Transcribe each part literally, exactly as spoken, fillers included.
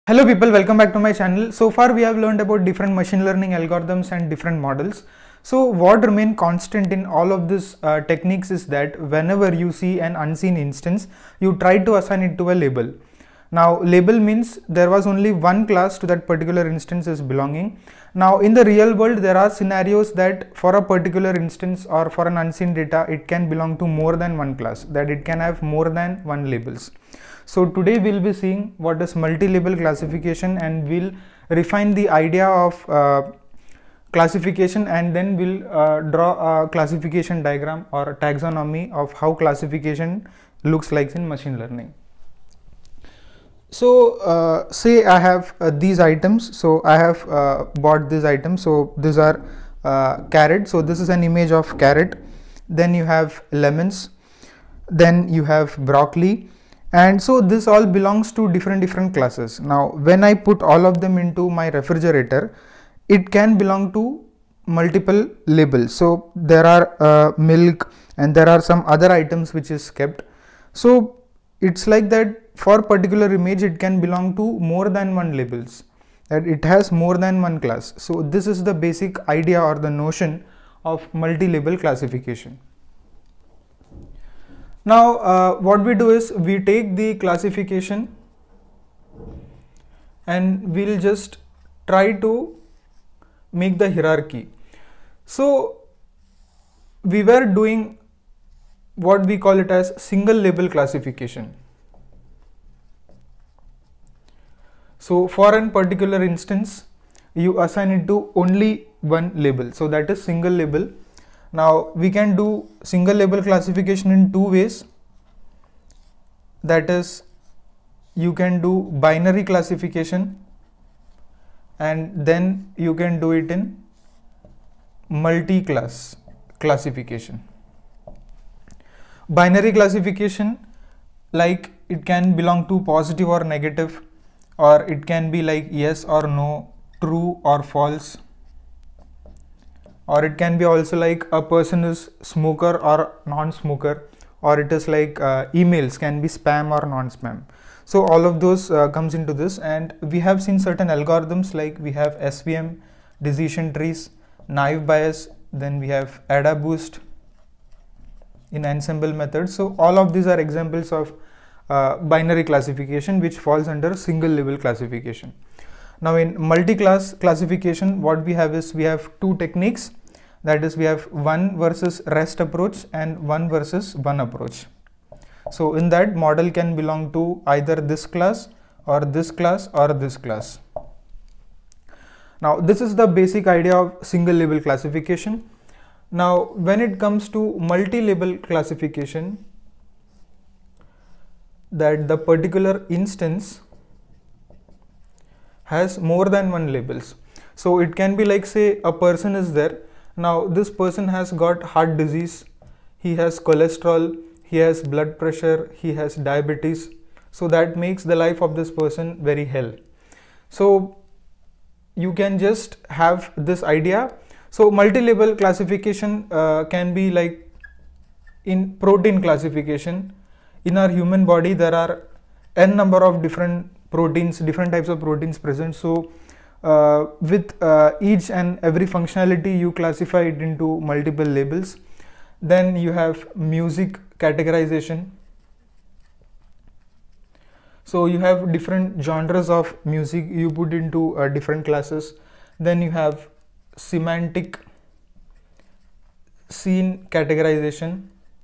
Hello people, welcome back to my channel. So far we have learned about different machine learning algorithms and different models. So what remain constant in all of these uh, techniques is that whenever you see an unseen instance, you try to assign it to a label. Now label means there was only one class to that particular instance is belonging. Now in the real world there are scenarios that for a particular instance or for an unseen data it can belong to more than one class, that it can have more than one labels. So today we'll be seeing what is multi-label classification, and we'll refine the idea of uh, classification, and then we'll uh, draw a classification diagram or a taxonomy of how classification looks like in machine learning. So uh, say I have uh, these items. So I have uh, bought these items. So these are uh, carrot. So this is an image of carrot. Then you have lemons. Then you have broccoli. And so this all belongs to different different classes. Now when I put all of them into my refrigerator, it can belong to multiple labels. So there are uh, milk and there are some other items which is kept. So it's like that for particular image it can belong to more than one labels, that it has more than one class. So this is the basic idea or the notion of multi-label classification. Now uh, what we do is we take the classification and we'll just try to make the hierarchy. So we were doing what we call it as single label classification. So for a particular instance you assign it to only one label, so that is single label. Now we can do single label classification in two ways, that is you can do binary classification and then you can do it in multi-class classification. Binary classification, like it can belong to positive or negative, or it can be like yes or no, true or false, or it can be also like a person is smoker or non-smoker, or it is like uh, emails can be spam or non-spam. So all of those uh, comes into this, and we have seen certain algorithms like we have S V M, decision trees, naive Bayes, then we have AdaBoost in ensemble methods. So all of these are examples of uh, binary classification which falls under single label classification. Now in multi-class classification what we have is we have two techniques, that is we have one versus rest approach and one versus one approach. So in that, model can belong to either this class or this class or this class. Now this is the basic idea of single label classification. Now when it comes to multi-label classification, that the particular instance has more than one labels. So it can be like, say a person is there. Now this person has got heart disease, he has cholesterol, he has blood pressure, he has diabetes. So that makes the life of this person very hell. So you can just have this idea. So multi-label classification uh, can be like in protein classification. In our human body there are n number of different proteins, different types of proteins present. So uh, with uh, each and every functionality you classify it into multiple labels. Then you have music categorization. So you have different genres of music you put into uh, different classes. Then you have semantic scene categorization.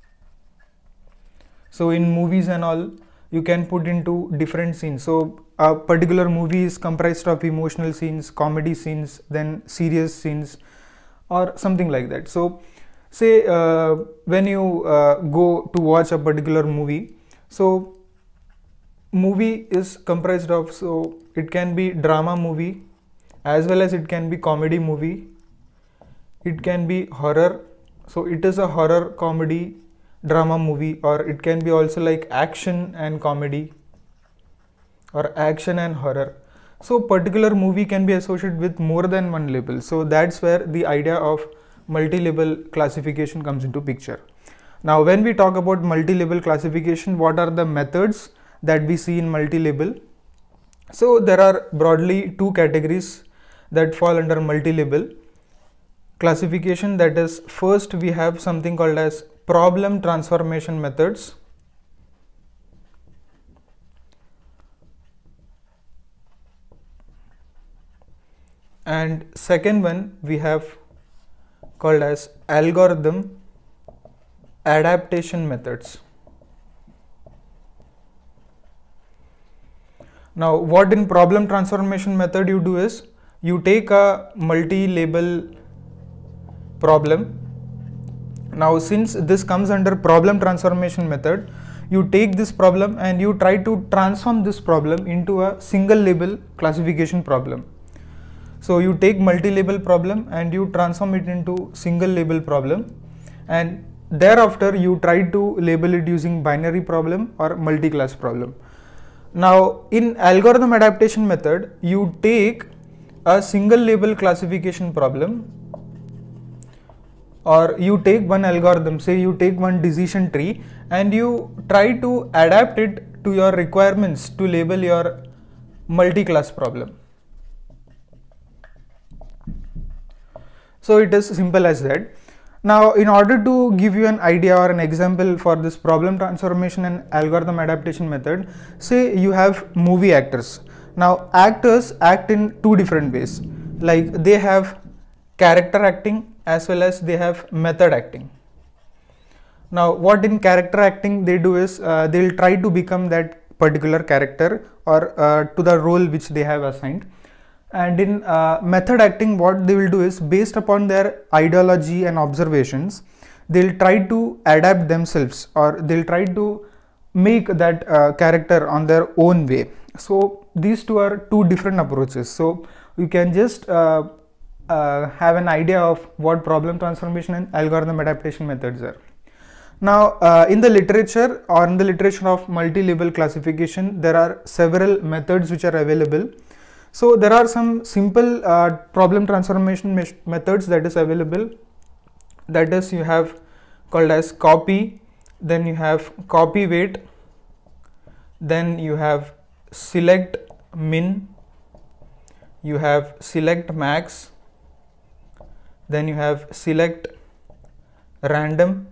So in movies and all, you can put into different scenes. So a particular movie is comprised of emotional scenes, comedy scenes, then serious scenes, or something like that. So say uh, when you uh, go to watch a particular movie, so movie is comprised of, so it can be drama movie as well as it can be comedy movie, it can be horror, so it is a horror comedy drama movie, or it can be also like action and comedy or action and horror. So particular movie can be associated with more than one label. So that's where the idea of multi-label classification comes into picture. Now when we talk about multi-label classification, what are the methods that we see in multi-label? So there are broadly two categories that fall under multi-label classification. That is, first we have something called as problem transformation methods. And second one we have called as algorithm adaptation methods. Now what in problem transformation method you do is, you take a multi-label problem. Now since this comes under problem transformation method, you take this problem and you try to transform this problem into a single label classification problem. So you take multi-label problem and you transform it into single label problem, and thereafter you try to label it using binary problem or multi-class problem. Now in algorithm adaptation method, you take a single label classification problem, or you take one algorithm, say you take one decision tree, and you try to adapt it to your requirements to label your multi-class problem. So it is simple as that. Now in order to give you an idea or an example for this problem transformation and algorithm adaptation method, say you have movie actors. Now actors act in two different ways, like they have character acting as well as they have method acting. Now what in character acting they do is, uh, they will try to become that particular character or uh, to the role which they have assigned. And in uh, method acting, what they will do is, based upon their ideology and observations, they'll try to adapt themselves, or they'll try to make that uh, character on their own way. So these two are two different approaches. So you can just uh, uh, have an idea of what problem transformation and algorithm adaptation methods are. Now uh, in the literature or in the literature of multi-label classification, there are several methods which are available. So there are some simple uh, problem transformation me methods that is available. That is, you have called as copy, then you have copy weight, then you have select min, you have select max, then you have select random,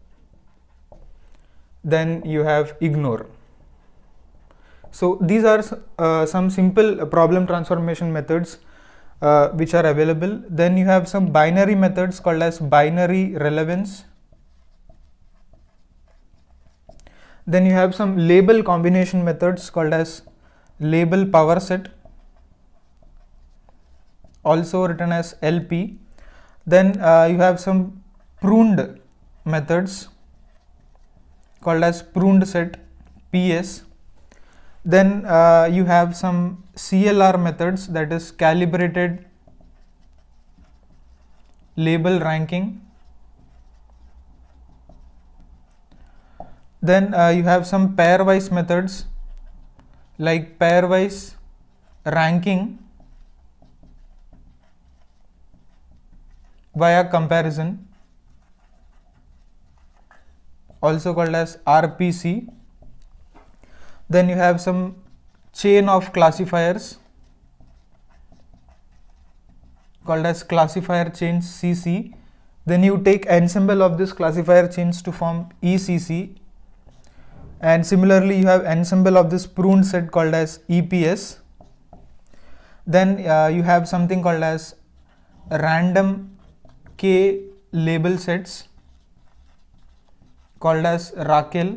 then you have ignore. So these are uh, some simple problem transformation methods uh, which are available. Then you have some binary methods called as binary relevance. Then you have some label combination methods called as label power set, also written as L P. Then uh, you have some pruned methods called as pruned set, P S. Then uh, you have some C L R methods, that is calibrated label ranking. Then uh, you have some pairwise methods like pairwise ranking via comparison, also called as R P C. Then you have some chain of classifiers called as classifier chains, C C. Then you take ensemble of this classifier chains to form E C C. And similarly you have ensemble of this pruned set called as E P S. Then uh, you have something called as random K label sets called as Rakel.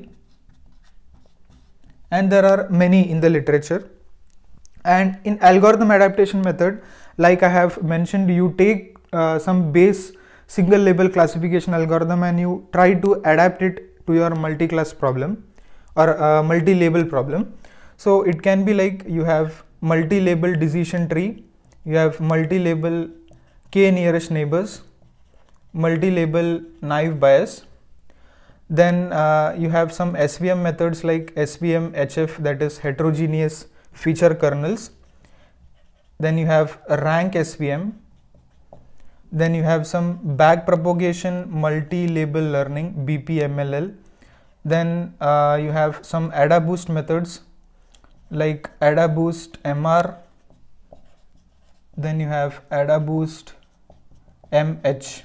And there are many in the literature. And in algorithm adaptation method, like I have mentioned, you take uh, some base single label classification algorithm and you try to adapt it to your multi-class problem or uh, multi-label problem. So it can be like you have multi-label decision tree, you have multi-label k nearest neighbors, multi-label naive Bayes. Then uh, you have some S V M methods like S V M H F, that is heterogeneous feature kernels. Then you have rank S V M. Then you have some backpropagation multi-label learning, B P M L L. Then uh, you have some AdaBoost methods like AdaBoost M R, then you have AdaBoost M H.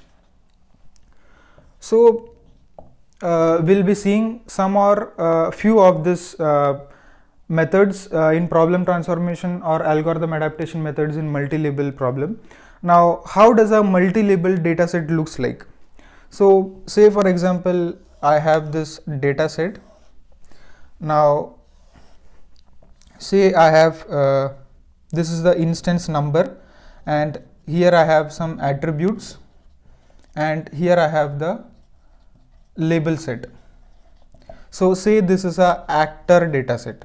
So uh, we'll be seeing some or uh, few of this uh, methods uh, in problem transformation or algorithm adaptation methods in multi-label problem. Now, how does a multi-label dataset looks like? So say for example, I have this dataset. Now say I have uh, this is the instance number, and here I have some attributes, and here I have the label set. So say this is a actor dataset.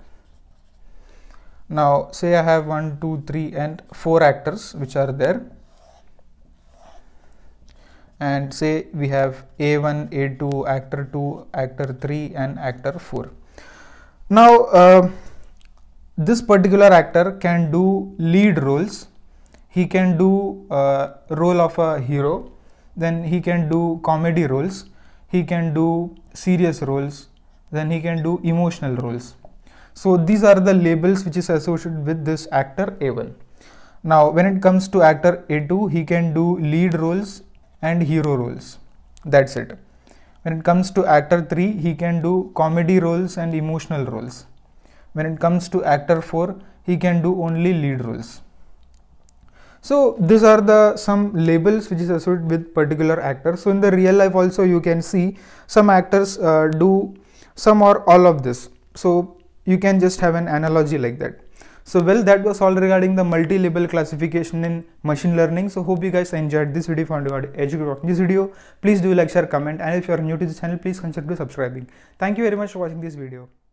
Now say I have one, two, three and four actors which are there, and say we have A one, A two, actor two, actor three and actor four. Now uh, this particular actor can do lead roles, he can do uh, role of a hero, then he can do comedy roles, he can do serious roles, then he can do emotional roles. So these are the labels which is associated with this actor A one. Now when it comes to actor A two, he can do lead roles and hero roles. That's it. When it comes to actor three, he can do comedy roles and emotional roles. When it comes to actor four, he can do only lead roles. So these are the some labels which is associated with particular actors. So in the real life also you can see some actors uh, do some or all of this. So you can just have an analogy like that. So well, that was all regarding the multi-label classification in machine learning. So hope you guys enjoyed this video. If you want to get educated watching this video, please do like, share, comment, and if you are new to this channel, please consider subscribing. Thank you very much for watching this video.